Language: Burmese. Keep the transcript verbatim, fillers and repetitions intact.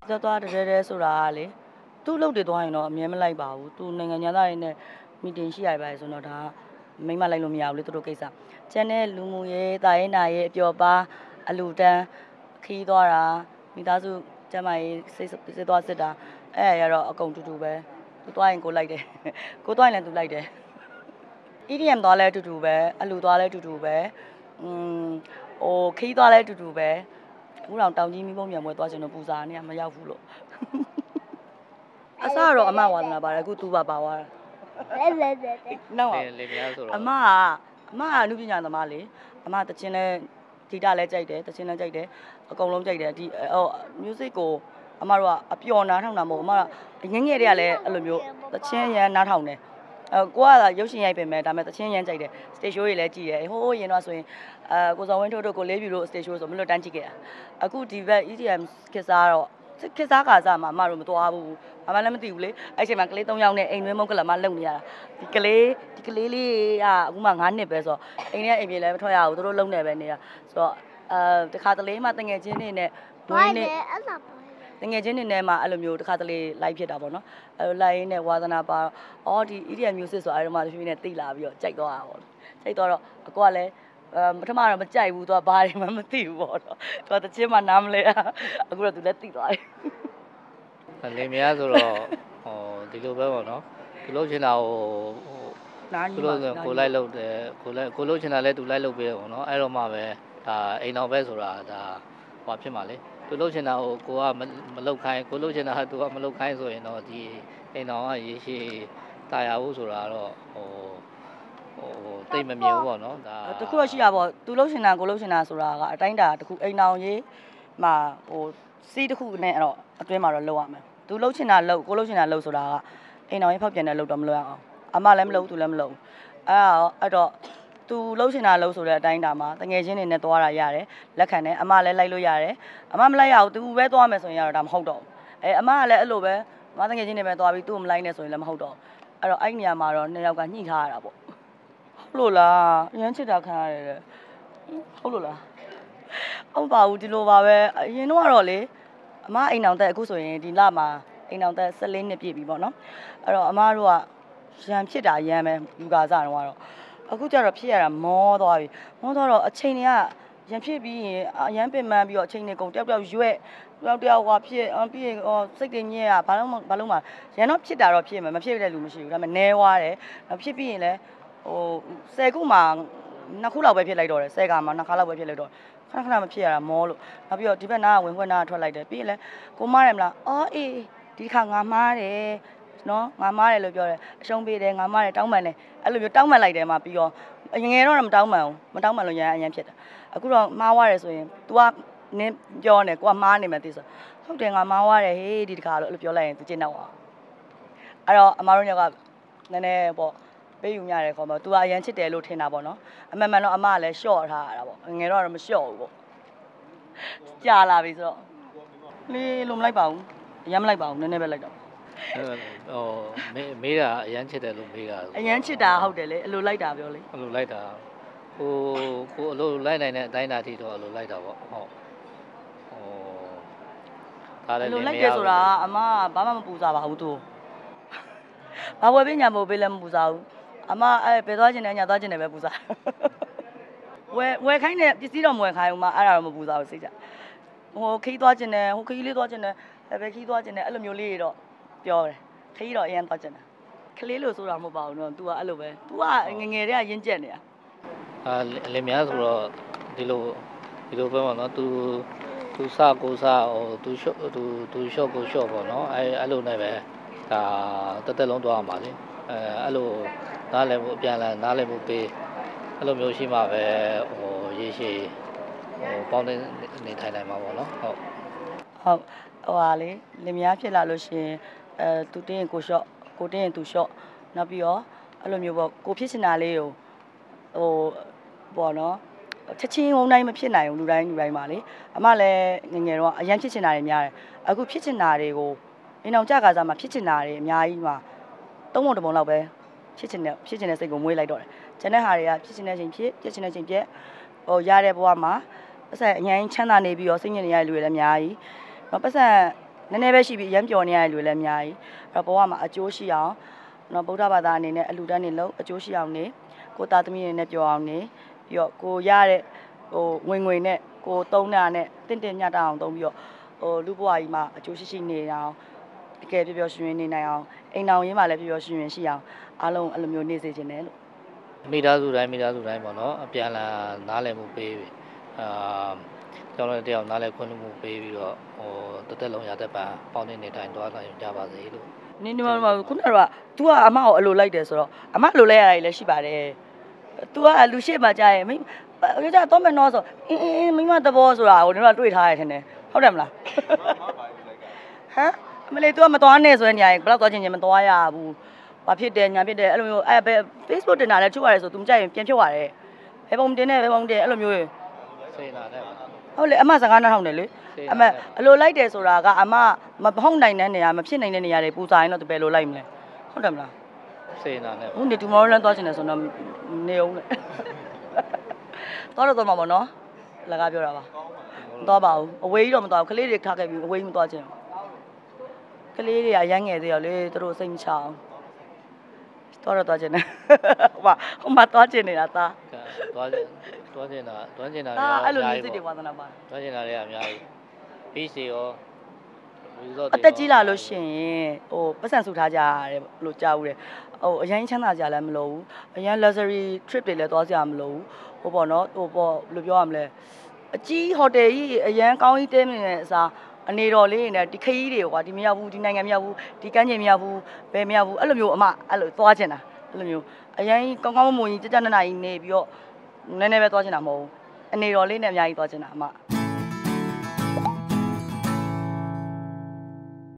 သွားသွားတဲတဲဆိုတာလေသူ့လုပ်တွေသွားရင်တော့အမြဲမလိုက်ပါဘူးသူနိုင်ငံသားတွေနဲ့မီတင်ရှိရပါလေဆိုတော့ဒါမိမလိုက်လို့မရဘူးလေသူတို့ကိစ္စကျန်တဲ့လူမှုရေးတာရေးနာရေးအပျော်ပါအလူတန်းခီးသွားတာမိသားစုကျမကြီးစိတ်စိတ်သွားစစ်တာအဲ့ရတော့အကုန်တူတူပဲသူသွားရင်ကိုလိုက်တယ်ကိုသွားရင်လည်းသူလိုက်တယ် E D M သွားလဲတူတူပဲအလူသွားလဲတူတူပဲอืมဟိုခီးသွားလဲတူတူပဲအခုတော့တောင်ကြီးမိမုံမြန်ပွဲသွားချင်တော့ပူစာနေရမရောက်ဘူးလို့အစတော့အမဝါသနာပါတယ်အခုသူပါပါသွားတယ်လဲလဲလဲနော်လေများဆိုတော့အမကအမကအမှုပညာသမားလေအမတချင်းလဲဂီတလဲကြိုက်တယ်တချင်းလဲကြိုက်တယ်အကုန်လုံးကြိုက်တယ်ဒီဟို music ကိုအမတို့ကအပျော်နားထောင်တာမဟုတ်အမကငငယ်တွေကလည်းအဲ့လိုမျိုးတချင်းရန်နားထောင်တယ်အဲကိုကရုပ်ရှင်ရိုက်ပင်မဲ့ဒါပေမဲ့တချင်းရန်ကြိုက်တယ် stage show တွေလည်းကြည့်တယ်ဟိုးရင်တော့ဆိုရင်အဲကိုစောဝင်းထိုးတို့ကိုလေးပြူတို့ stage show ဆိုမလို့တန်းကြည့်ခဲ့တာအခုဒီဘက် E D M ခစ်စားတော့ခစ်စားကာစားမှာအမတို့မသွားဘူးအမလည်းမသိဘူးလေအဲ့ချိန်မှာကလေး၃ယောက်နဲ့အိမ်တွင်းမုတ်ကလမလုံနေရတာဒီကလေးဒီကလေးလေးကအခုမှ၅နှစ်ပဲဆိုတော့အိမ်ထဲအိမ်ပြေလည်းမထွက်ရဘူးတို့လုံနေပဲနေတာဆိုတော့အဲတခါတလေမှတငယ်ချင်းတွေနဲ့ဝင်းနေတငယ်ချင်းတွေနဲ့မှအဲ့လိုမျိုးတခါတလေ live ဖြစ်တာပေါ့နော်အဲ့လို live နဲ့ဝါသနာပါအော်ဒီ E D M music ဆိုအဲ့တော့မှဖြည်းဖြည်းနဲ့တိလာပြီးတော့ကြိုက်သွားတာပေါ့ကြိုက်တော့အကိုကလည်းအဲပထမတော့မကြိုက်ဘူးသူကဘာတွေမှမသိဘူးပေါ့တော့သူကတချင်းမှနားမလဲအခုတော့သူလည်းသိသွားတယ်လေများဆိုတော့ဟိုဒီလိုပဲပေါ့နော်သူလှုပ်ချင်တာဟိုသူလှုပ်ကိုလိုက်လှုပ်တယ်ကိုလိုက်ကိုလှုပ်ချင်တာလဲသူလိုက်လှုပ်ပေးတယ်ပေါ့နော်အဲ့တော့မှပဲဒါအိမ်တော်ပဲဆိုတာဒါဟိုဖြစ်မှာလေသူလှုပ်ချင်တာဟိုကိုကမလှုပ်ခိုင်းကိုလှုပ်ချင်တာသူကမလှုပ်ခိုင်းဆိုရင်တော့ဒီအိမ်တော်ကရေရှည်တာယာဖို့ဆိုတာတော့ဟိုဟိုတိတ်မမြင်ဘူးပေါ့နော်ဒါတခုရှိရပေါ့သူလှုပ်ချင်တာကိုလှုပ်ချင်တာဆိုတာကအတိုင်းတာတခုအိမ်တော်ရေးမှာဟိုစီးတခုနဲ့အဲ့တော့အတွင်းမှာတော့လှုပ်ရမယ်သူလှုပ်ချင်တာလှုပ်ကိုလှုပ်ချင်တာလှုပ်ဆိုတာကအိမ်တော်ရေးဖောက်ပြန်တဲ့လှုပ်တော့မလှုပ်ရအောင်အမလည်းမလှုပ်သူလည်းမလှုပ်အဲ့တော့အဲ့တော့သူလှုပ်ချင်တာလှုပ်ဆိုတဲ့အတိုင်းတာမှာတငယ်ချင်းတွေနဲ့သွားတာရတယ်လက်ခံတယ်အမလည်းလိုက်လို့ရတယ်အမမလိုက်ရဘူးသူပဲသွားမယ်ဆိုရင်တော့ဒါမဟုတ်တော့ဘူးအဲအမကလည်းအဲ့လိုပဲအမတငယ်ချင်းတွေပဲသွားပြီးသူ့ကိုမလိုက်နဲ့ဆိုရင်လည်းမဟုတ်တော့အဲ့တော့အဲ့နေရာမှာတော့နှစ်ယောက်ကညှိထားရတာပေါ့ဟုတ်လို့လားအရင်ချစ်တာခံရတယ်ဟုတ်လို့လားဟုတ်ပါဘူးဒီလိုပါပဲအရင်တော့ကတော့လေအမအိမ်အောင်တက်အခုဆိုရင်ဒီလမှာအိမ်အောင်တက်၁၄နှစ်ပြည့်ပြီပေါ့နော်အဲ့တော့အမတို့ကရံဖြစ်တာရံပဲလူကာစားတော့ကတော့အခုကျတော့ဖြစ်ရတာမောသွားပြီမောသွားတော့အချိန်တွေကရံဖြစ်ပြီးရင်အရန်ပင်ပန်းပြီးတော့အချိန်တွေကုန်တယောက်တယောက်ရွက်တယောက်တယောက်ကဖြစ်ပြီးရင်စိတ်တွေညစ်ရဘာလို့ဘာလို့မှရန်တော့ဖြစ်တာတော့ဖြစ်မယ်မဖြစ်တဲ့လူမရှိဘူးဒါပေမဲ့နဲွားတယ်ဖြစ်ပြီးရင်လည်းဟိုဆယ်ခုမှနှစ်ခုလောက်ပဲဖြစ်လိုက်တော့တယ်ဆယ်ကမှနှစ်ခါလောက်ပဲဖြစ်လိုက်တော့ခဏခဏမဖြစ်ရတာမောလို့နောက်ပြီးတော့ဒီဘက်နားကဝင်ခွက်နားထွက်လိုက်တယ်ပြီးရင်လည်းကိုမားတယ်မလားအော်အေးဒီခါငါမားတယ်နော်ငါမားတယ်လို့ပြောတယ်အရှုံးပေးတယ်ငါမားတယ်တောင်းပန်တယ်အဲ့လိုမျိုးတောင်းပန်လိုက်တယ်မှပြီးတော့ငငယ်တော့မတောင်းပန်ဘူးမတောင်းပန်လို့ရန်အရန်ဖြစ်တယ်အခုတော့မှားသွားတယ်ဆိုရင် तू ကနင်းပြောနေကိုကမှားနေမှသိဆိုဟုတ်တယ်ငါမှားသွားတယ်ဟေးဒီတခါလို့အဲ့လိုပြောလိုက်ရင် तू ကျင့်တော့အဲ့တော့အမားတို့ညကနည်းနည်းပေါ့ပေးယူရတယ်ခေါ်မှာ तू ကအရန်ချစ်တယ်လို့ထင်တာပေါ့နော်အမှန်မှန်တော့အမကလည်းရှော့ထားရတာပေါ့ငယ်တော့တော့မရှော့ဘူးပေါ့ကြာလာပြီဆိုတော့လေးလုံးမလိုက်ပါဘူးအရန်မလိုက်ပါဘူးနည်းနည်းပဲလိုက်တော့ဟိုမေးမေးတာအရန်ချစ်တယ်လို့မေးတာအရန်ချစ်တာဟုတ်တယ်လေအလိုလိုက်တာပြောလေအလိုလိုက်တာဟိုကိုအလိုလိုက်နိုင်တဲ့အတိုင်းအတာထိတော့အလိုလိုက်တာပေါ့ဟုတ်ဟိုဒါလည်းလိုလိုက်တယ်ဆိုတာအမကဘာမှမပူစားပါဘူးသူဘာဝယ်ပညာမို့ပေးလည်းမပူစားဘူးအမအဲ့ဘယ်သွားချင်တယ်ညာသွားချင်တယ်ပဲပူစားဝယ်ဝယ်ခိုင်းတဲ့ပစ္စည်းတော့မဝယ်ခိုင်းဘူးမအဲ့ဒါတော့မပူစားဘူးစိတ်ကြဟိုခီးသွားချင်တယ်ဟိုခီးလေးသွားချင်တယ်ဘယ်ခီးသွားချင်တယ်အဲ့လိုမျိုးလေးတော့ပြောတယ်ခီးတော့အရင်သွားချင်တယ်ကလေးလို့ဆိုတာမဟုတ်ပါဘူးနော် तू ကအဲ့လိုပဲ तू ကငငယ်တည်းကရင်းကျက်နေတာအာလေများဆိုတော့ဒီလိုဒီလိုပဲပေါ့နော် तू तू စကိုစဟို तू ရှော့ तू तू ရှော့ကိုရှော့ပေါ့နော်အဲအဲ့လိုနဲ့ပဲဒါတက်တက်လုံးသွားအောင်ပါလေအဲအဲ့လိုနားလည်ဖို့အပြန်လာနားလည်ဖို့ပေးအဲ့လိုမျိုးရှိမှပဲဟိုရေရှည်ဟိုပေါင်းနေနေထိုင်နိုင်မှာပေါ့နော်ဟုတ်ဟုတ်ဟိုဟာလေလင်မယားဖြစ်လာလို့ရှိရင်အဲ तू တင်းရင်ကိုရှော့ကိုတင်းရင် तू ရှော့နောက်ပြီးတော့အဲ့လိုမျိုးပေါ့ကိုဖြစ်ချင်တာလေးကိုဟိုပေါ့နော်ချက်ချင်းဝုန်းတိုင်းမဖြစ်နိုင်ဘူးလူတိုင်းလူတိုင်းပါလေအမလည်းငငယ်တော့အရင်ဖြစ်ချင်တာတွေများတယ်အခုဖြစ်ချင်တာတွေကိုအိမ်အောင်ကြကားစားမှာဖြစ်ချင်တာတွေအများကြီးမှာသုံးပုံတစ်ပုံလောက်ပဲဖြစ်ချင်တဲ့ဖြစ်ချင်တဲ့စိတ်ကိုမွေးလိုက်တော့တယ်ကျန်တဲ့ဟာတွေကဖြစ်ချင်တဲ့ချိန်ဖြစ်ဖြစ်ချင်တဲ့ချိန်ပြက်ဟိုရတဲ့ဘဝမှာပတ်စံအရင်ချမ်းသာနေပြီးတော့စိတ်ညစ်နေရတဲ့လူတွေလည်းအများကြီးပတ်စံနည်းနည်းပဲရှိပြီးရမ်းပျော်နေရတဲ့လူလည်းအများကြီးအဲ့တော့ဘဝမှာအကျိုးရှိအောင်နော်ဗုဒ္ဓဘာသာအနေနဲ့အလှူဒန်းနေလို့အကျိုးရှိအောင်နေကိုသားသမီးတွေနဲ့ပျော်အောင်နေပြီးတော့ကိုရတဲ့ဟိုဝင်ငွေနဲ့ကိုသုံးတာနဲ့တင့်တင့်ညတ်တအောင်သုံးပြီးတော့ဟိုလူဘဝကြီးမှာအကျိုးရှိရှိနေအောင်တကယ်ပျော်ပျော်ရွှင်ရွှင်နေနိုင်အောင်အိမ်တော်ရင်းမှာလည်းပျော်ပျော်ရွှင်ရွှင်ရှိအောင်အားလုံးအဲ့လိုမျိုးနေစေချင်တယ်လို့မိသားစုတိုင်းမိသားစုတိုင်းပေါ့နော်အပြန်လာနားလည်မှုပေးပြီးအာကျောင်းတော်တယောက်နားလည်ခွင့်မှုပေးပြီးတော့ဟိုတသက်လုံးရတဲ့ပံပေါင်းနေနေတိုင်းသွားနိုင်ကြပါစေလို့နင်းဒီမှာခုနက तू ကအမကိုအလိုလိုက်တယ်ဆိုတော့အမလိုလိုက်ရတာလည်းရှိပါတယ် तू ကလူရှိမှကြားရင်မင်းကြတော့မယ်နော်ဆိုအင်းအင်းမိမတဘောဆိုတာကိုတို့ကတွေ့ထားရထင်တယ်ဟုတ်တယ်မလားဟမ်အမလေး तू ကမသွားနဲ့ဆိုတဲ့နေရာကြီးဘယ်တော့သွားချင်ချင်မသွားရဘူးဘာဖြစ်တယ်ညာဖြစ်တယ်အဲ့လိုမျိုးအဲ့ဘယ် Facebook တင်တာလည်းချုပ်ရတယ်ဆို तू မကြိုက်ရင်ပြန်ဖြုတ်ရတယ်ဘယ်ပုံတင်နေဘယ်ပုံတင်အဲ့လိုမျိုးစေးလာတယ်ဟုတ်လေအမစကားနားထောင်တယ်လေအမအလိုလိုက်တယ်ဆိုတာကအမမဟုတ်နိုင်တဲ့နေရာမဖြစ်နိုင်တဲ့နေရာတွေပူစားရင်တော့ तू ပဲလိုလိုက်မလဲဟုတ်တယ်မလားစေးလာတယ်ဟုတ်နေ tomorrow လမ်းသွားချင်တယ်ဆိုတော့နေအောင်လေသွားတော့သွားမှာပေါ့နော်လကားပြောတာပါမသွားပါဘူးအဝေးကြီးတော့မသွားဘူးကလေးတွေထားခဲ့ပြီးအဝေးကြီးမသွားချင်ဘူးကလေးတွေကရမ်းငယ်သေးရောလေသူတို့စိတ်မချအောင်သွားတော့သွားချင်တယ်ဟိုမှာဟိုမှာသွားချင်နေတာသားသွားသွားချင်တာသွားချင်တာလည်းအဲ့လိုမျိုးစိတ်တွေဝါသနာပါသွားချင်တာလည်းအများကြီးပြီးစီရောအသက်ကြီးလာလို့ရှိရင်ဟိုပတ်စံစုထားကြရတယ်လို့ကြားဦးတယ်ဟိုအရင်ချမ်းသာကြလည်းမလို့ဘူးအရင် luxury trip တွေလည်းသွားကြမလို့ဘူးဟိုပေါ့နော်ဟိုပေါ့ဘယ်လိုပြောရမလဲအကြီးဟိုတယ်ကြီးအရင်ကောင်းကြီးတဲနေတဲ့အစားအနေတော်လေးနဲ့ဒီခရီးတွေကွာဒီမရောက်ဘူးဒီနိုင်ငံမရောက်ဘူးဒီကမ်းခြေမရောက်ဘူးဘယ်မရောက်ဘူးအဲ့လိုမျိုးအမအဲ့လိုသွားချင်တာအဲ့လိုမျိုးအရင်ကောင်းကောင်းမွန်မွန်ကြီးကြကြနနကြီးနေပြီးတော့နည်းနည်းပဲသွားချင်တာမဟုတ်ဘူးအနေတော်လေးနဲ့အများကြီးသွားချင်တာအမ